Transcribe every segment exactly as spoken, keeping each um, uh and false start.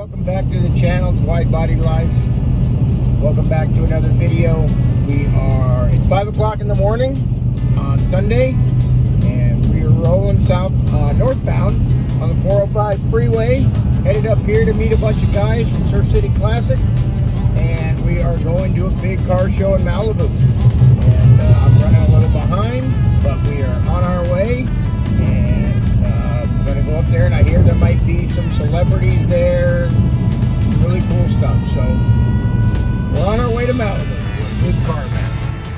Welcome back to the channel. It's Widebody Life. Welcome back to another video. We are, it's five o'clock in the morning on Sunday, and we are rolling south, uh, northbound on the four oh five freeway, headed up here to meet a bunch of guys from Surf City Classic, and we are going to a big car show in Malibu. And uh, I'm running a little behind, but we are on our way, and uh, I'm going to go up there, and I hear there might be some celebrities there, really cool stuff. So we're on our way to Malibu. Big car, man.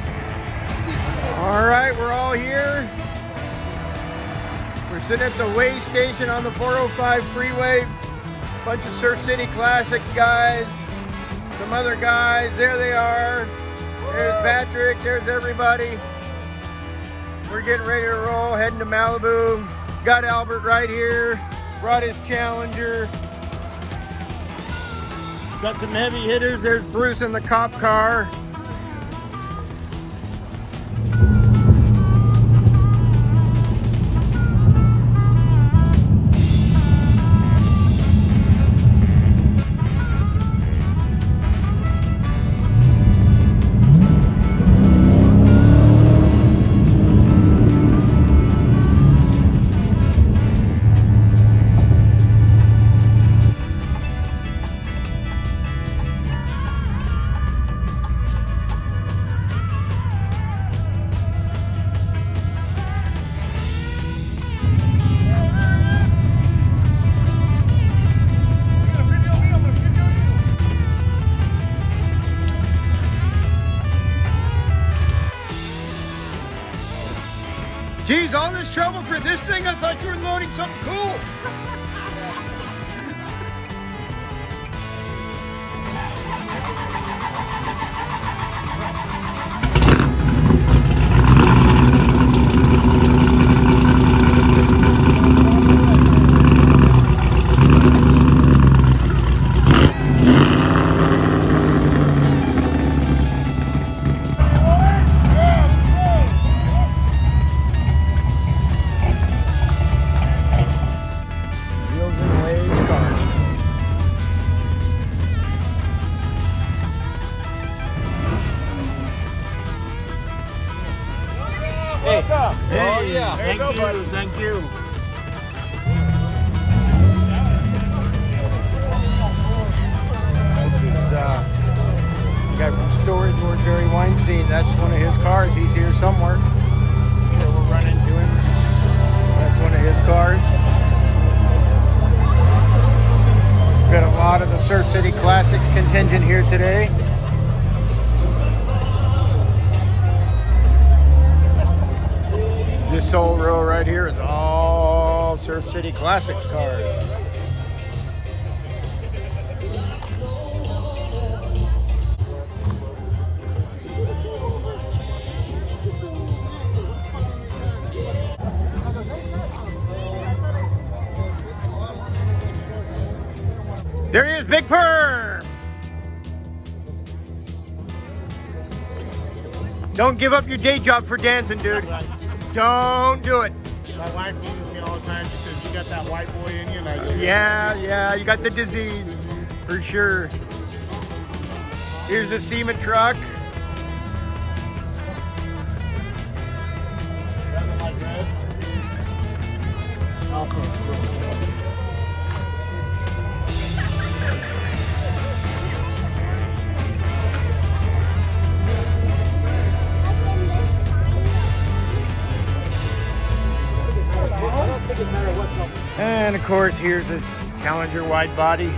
All right, we're all here. We're sitting at the weigh station on the four oh five freeway. Bunch of Surf City Classic guys, some other guys. There they are. There's Patrick. There's everybody. We're getting ready to roll, heading to Malibu. Got Albert right here. Brought his Challenger. Got some heavy hitters. There's Bruce in the cop car. Geez, all this trouble for this thing? I thought you were loading something cool. Hey. Hey. Oh, yeah. Thank you, go, you. Thank you. This is uh, the guy from Storage, Lord Jerry Weinstein. That's one of his cars. He's here somewhere. Here we'll run into him. That's one of his cars. Got a lot of the Surf City Classic contingent here today. This whole row right here is all Surf City Classic cars. There he is, Big Perm! Don't give up your day job for dancing, dude. Don't do it. My wife uses me all the time. She says, you got that white boy in you? And I go, yeah, yeah, you got the disease, for sure. Here's the SEMA truck. And of course, here's a Challenger wide body,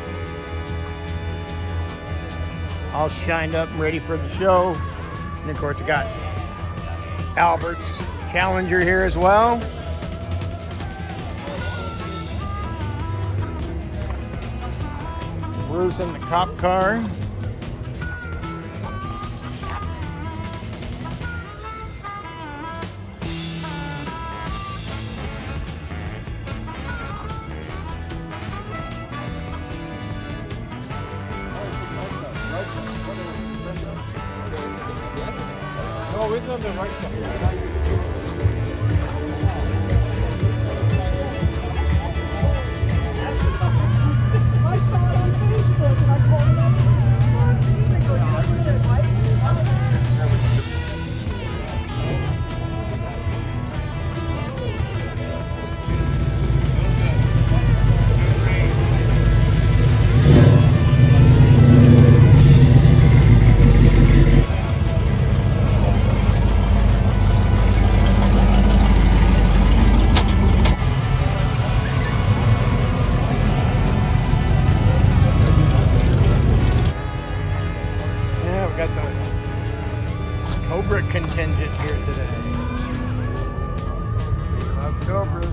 all shined up and ready for the show. And of course, I got Albert's Challenger here as well. Bruce in the cop car. Oh, it's on the right side. My son. Got the Cobra contingent here today. Love Cobras.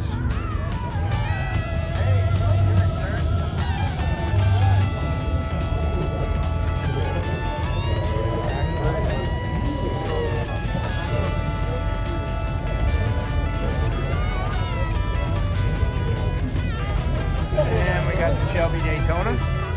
And we got the Shelby Daytona.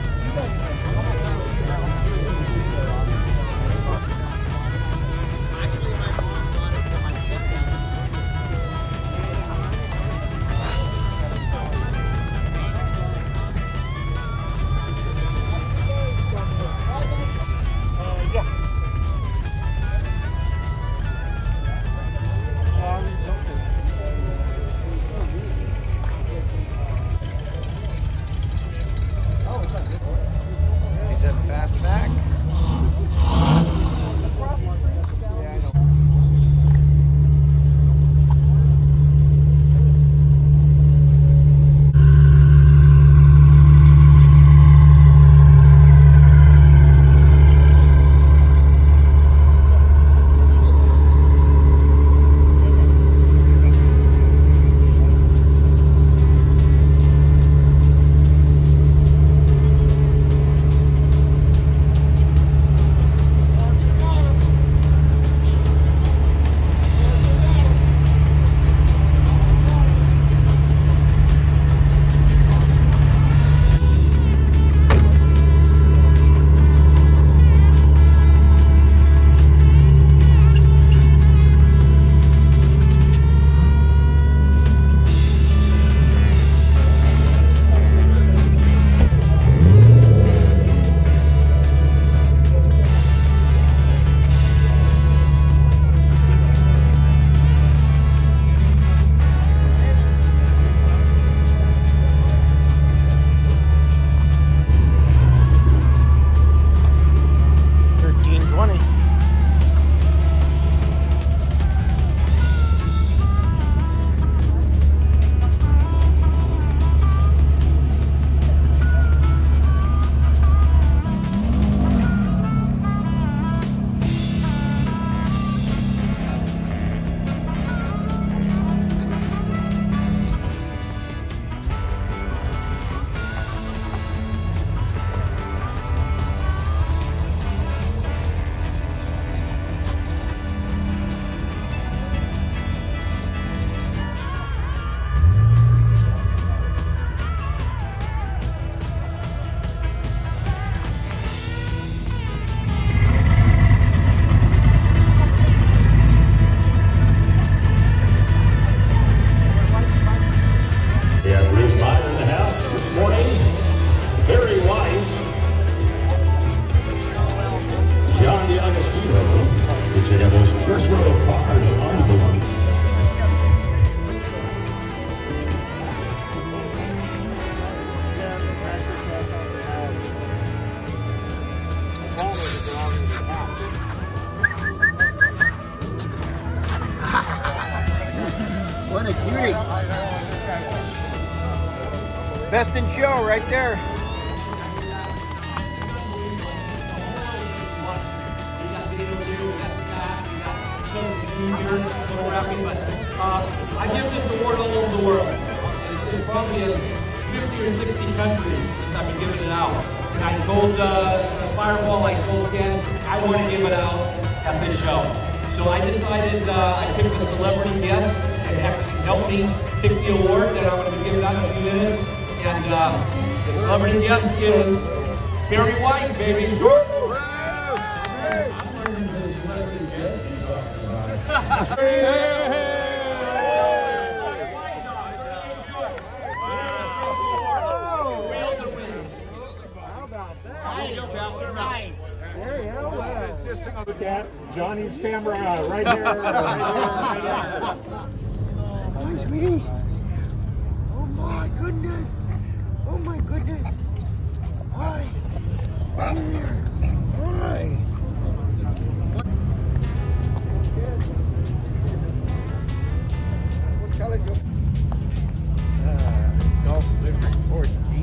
First row of cars on the board. What a cutie. Best in show right there. Photographing, but uh, I give this award all over the world. It's in probably in fifty or sixty countries since I've been giving it out. And I told uh, the Fireball, I told Ken, I want to give it out at this show. So I decided uh, I picked a celebrity guest and helped me pick the award that I'm going to be giving out in a few minutes. And uh, the celebrity guest is Barry White, baby. Hey, hey, hey. How about that? Look at Johnny's camera uh, right there, right there, right there. Hi, sweetie. Oh my goodness. Oh my goodness. Hi. Hi there. Hi. What color is your uh, golf delivery or deep?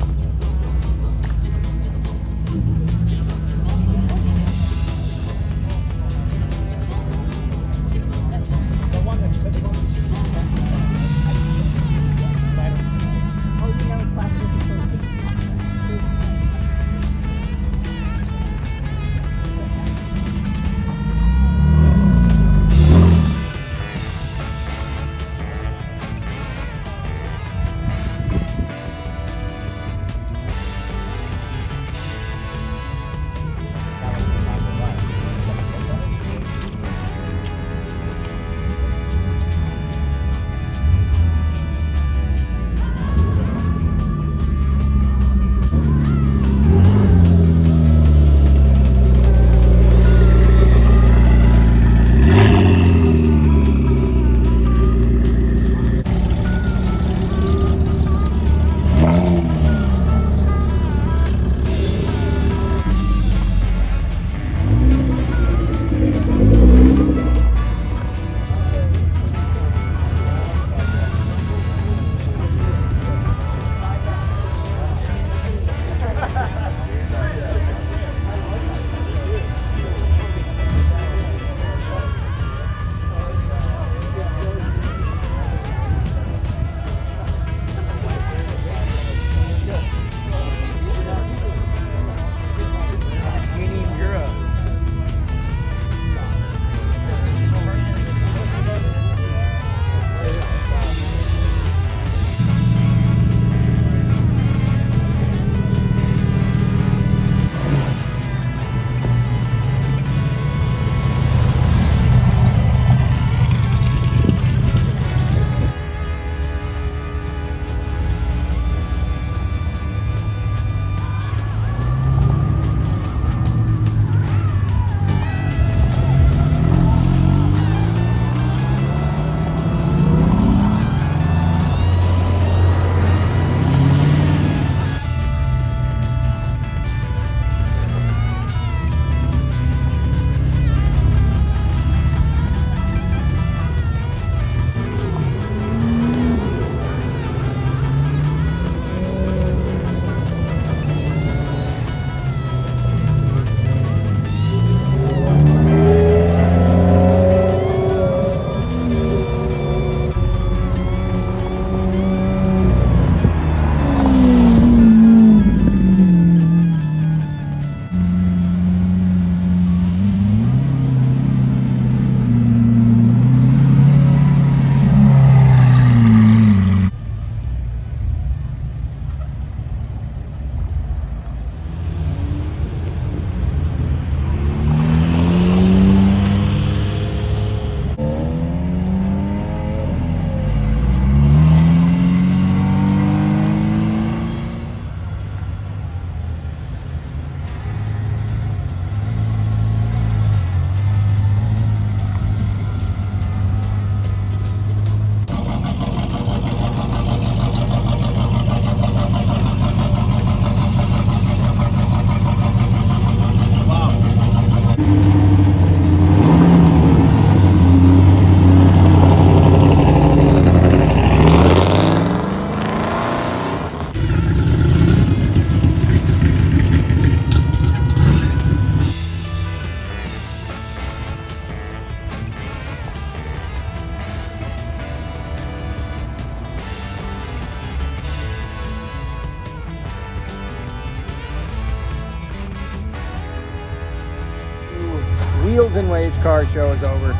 Wheels and Waves car show is over.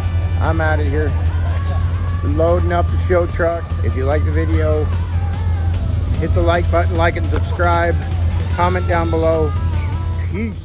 I'm out of here. We're loading up the show truck. If you like the video, hit the like button, like and subscribe. Comment down below. Peace.